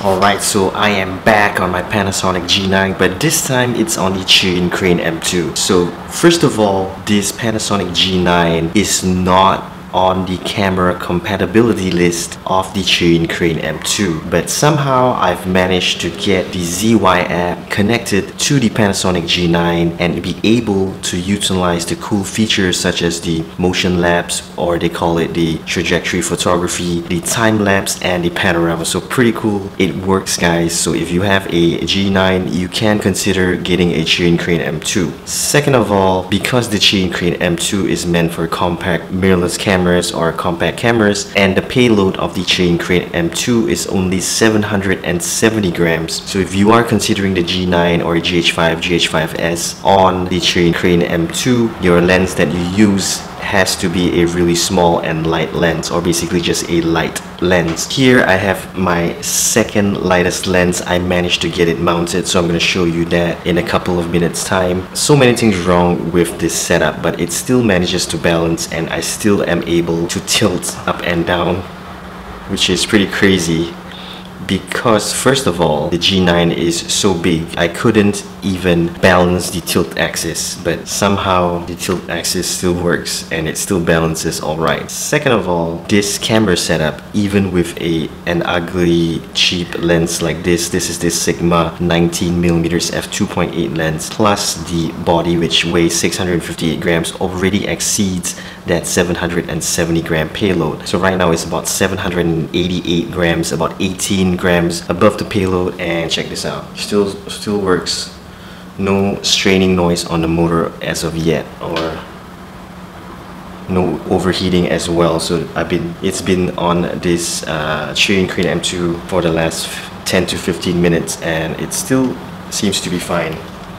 Alright, so I am back on my Panasonic G9, but this time it's on the Chirin Crane M2. So first of all, this Panasonic G9 is not on the camera compatibility list of the Chirin Crane M2, but somehow I've managed to get the ZY app connected to the Panasonic G9 and be able to utilize the cool features such as the motion lapse, or they call it the trajectory photography, the time lapse, and the panorama. So pretty cool. It works, guys. So if you have a G9, you can consider getting a Chirin Crane M2. Second of all, because the Chirin Crane M2 is meant for compact mirrorless cameras or compact cameras, and the payload of the Chirin Crane M2 is only 770 grams. So if you are considering the G9 or GH5, GH5S on the Chirin Crane M2, your lens that you use has to be a really small and light lens, or basically just a light lens. Here I have my second lightest lens. I managed to get it mounted, so I'm going to show you that in a couple of minutes time. So many things wrong with this setup, but it still manages to balance, and I still am able to tilt up and down, which is pretty crazy. Because first of all, the G9 is so big, I couldn't even balance the tilt axis, but somehow the tilt axis still works and it still balances alright. Second of all, this camera setup, even with an ugly cheap lens like this is this Sigma 19mm f2.8 lens, plus the body which weighs 658 grams, already exceeds that 770 gram payload. So right now it's about 788 grams, about 18 grams above the payload, and check this out, still works. No straining noise on the motor as of yet, or no overheating as well. So it's been on this Chirin Crane M2 for the last 10 to 15 minutes and it still seems to be fine.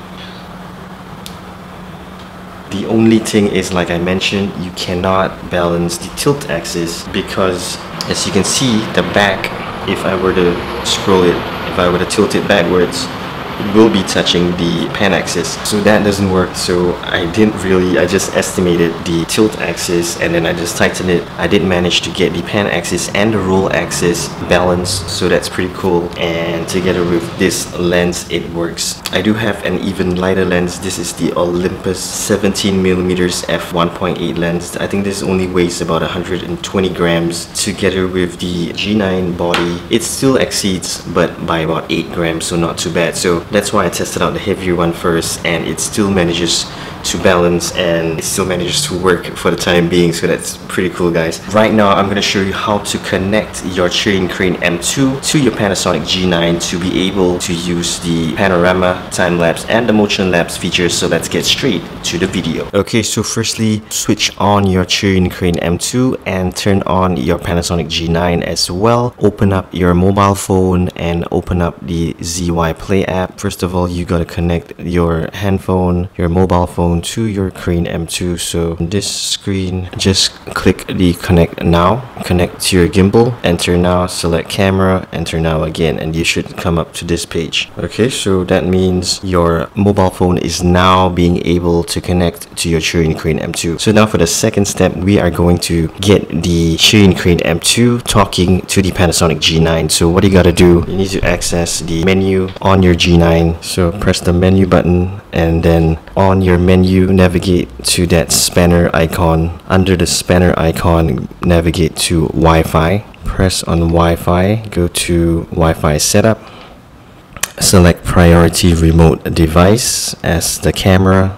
The only thing is, like I mentioned, you cannot balance the tilt axis because, as you can see, the back, if I were to scroll it, if I were to tilt it backwards, it will be touching the pan axis. So that doesn't work. So I just estimated the tilt axis and then I just tightened it. I did manage to get the pan axis and the roll axis balanced, so that's pretty cool. And together with this lens, it works. I do have an even lighter lens. This is the Olympus 17mm f1.8 lens. I think this only weighs about 120 grams. Together with the G9 body, it still exceeds, but by about 8 grams, so not too bad. So that's why I tested out the heavier one first, and it still manages to balance and it still manages to work for the time being. So that's pretty cool, guys. Right now I'm going to show you how to connect your Chirin Crane M2 to your Panasonic G9 to be able to use the panorama, time lapse, and the motion lapse features. So let's get straight to the video. Okay, so firstly, switch on your Chirin Crane M2 and turn on your Panasonic G9 as well. Open up your mobile phone and open up the ZY Play app. First of all, you got to connect your handphone, your mobile phone to your Crane M2. So on this screen, just click the connect now, connect to your gimbal, enter now, select camera, enter now again, and you should come up to this page. Okay, so that means your mobile phone is now being able to connect to your Chirin Crane M2. So now for the second step, we are going to get the Chirin Crane M2 talking to the Panasonic G9. So what you gotta do, you need to access the menu on your G9. So press the menu button, and then on your menu, navigate to that spanner icon. Under the spanner icon, navigate to Wi-Fi. Press on Wi-Fi, go to Wi-Fi setup. Select priority remote device as the camera.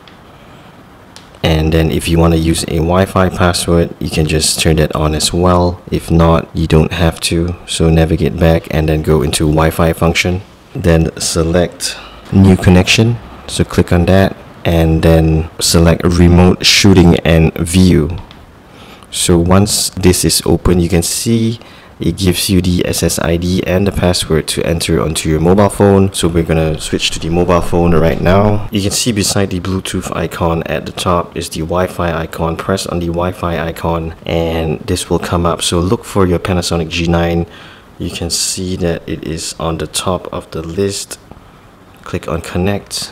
And then if you want to use a Wi-Fi password, you can just turn that on as well. If not, you don't have to. So navigate back and then go into Wi-Fi function. Then select new connection. So click on that and then select remote shooting and view. So once this is open, you can see it gives you the SSID and the password to enter onto your mobile phone. So we're gonna switch to the mobile phone right now. You can see beside the Bluetooth icon at the top is the Wi-Fi icon. Press on the Wi-Fi icon and this will come up. So look for your Panasonic G9. You can see that it is on the top of the list. Click on connect,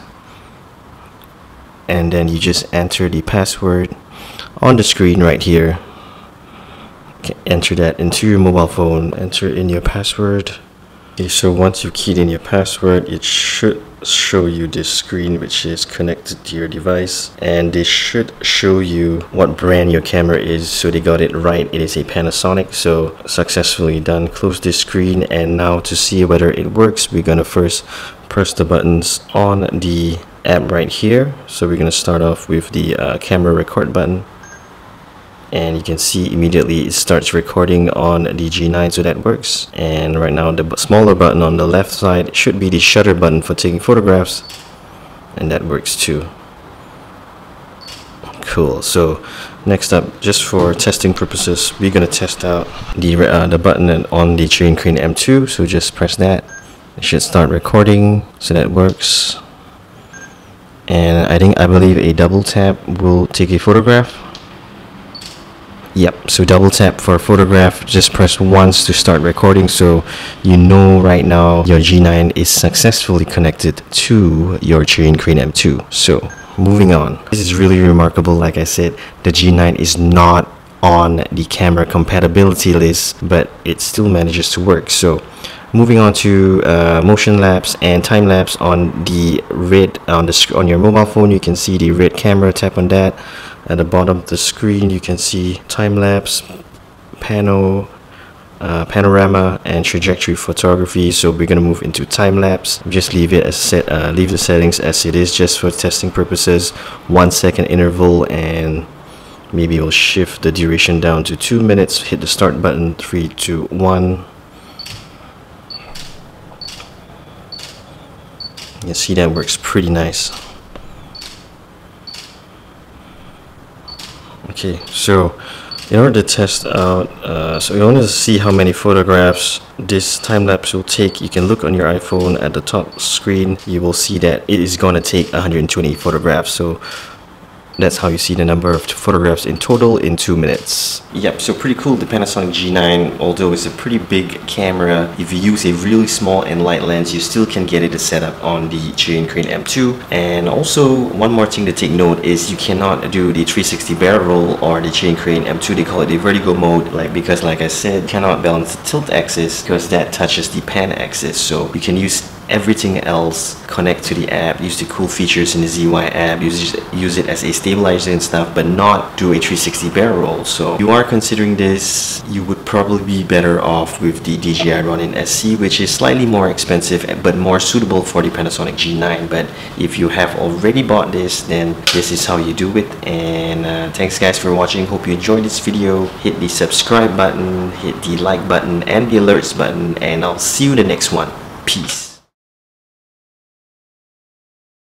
and then you just enter the password on the screen right here. Enter that into your mobile phone, enter in your password, Okay, so once you keyed in your password, it should show you this screen which is connected to your device, and they should show you what brand your camera is. So they got it right, it is a Panasonic. So successfully done. Close this screen, and now to see whether it works, we're gonna first press the buttons on the app right here. So we're gonna start off with the camera record button, and you can see immediately it starts recording on the G9, so that works. And right now the smaller button on the left side should be the shutter button for taking photographs, and that works too. Cool. So next up, just for testing purposes, we're gonna test out the button on the Chain Crane M2. So just press that, it should start recording, so that works. And I believe a double tap will take a photograph. Yep, so double tap for a photograph, just press once to start recording, so you know right now your G9 is successfully connected to your Chain Crane M2. So moving on, this is really remarkable. Like I said, the G9 is not on the camera compatibility list, but it still manages to work. So moving on to motion lapse and time lapse. On the red on your mobile phone, you can see the red camera. Tap on that. At the bottom of the screen, you can see time lapse, panorama, and trajectory photography. So we're gonna move into time lapse. Just leave it as leave the settings as it is, just for testing purposes. 1 second interval, and maybe we'll shift the duration down to 2 minutes. Hit the start button. 3, 2, 1. You see that works pretty nice. Okay, so in order to test out, so in order to see how many photographs this time lapse will take, you can look on your iPhone at the top screen. You will see that it is going to take 120 photographs. So that's how you see the number of photographs in total in 2 minutes. Yep, so pretty cool. The Panasonic G9, although it's a pretty big camera, if you use a really small and light lens, you still can get it set up on the Chain Crane M2. And also, one more thing to take note is you cannot do the 360 barrel roll or the Chain Crane M2. They call it the vertigo mode, because like I said, you cannot balance the tilt axis because that touches the pan axis. So you can use everything else, connect to the app, use the cool features in the ZY app, use it as a stabilizer and stuff, but not do a 360 barrel roll. So if you are considering this, you would probably be better off with the DJI Ronin SC, which is slightly more expensive but more suitable for the Panasonic G9. But if you have already bought this, then this is how you do it. And thanks guys for watching. Hope you enjoyed this video. Hit the subscribe button, hit the like button and the alerts button, and I'll see you in the next one. Peace.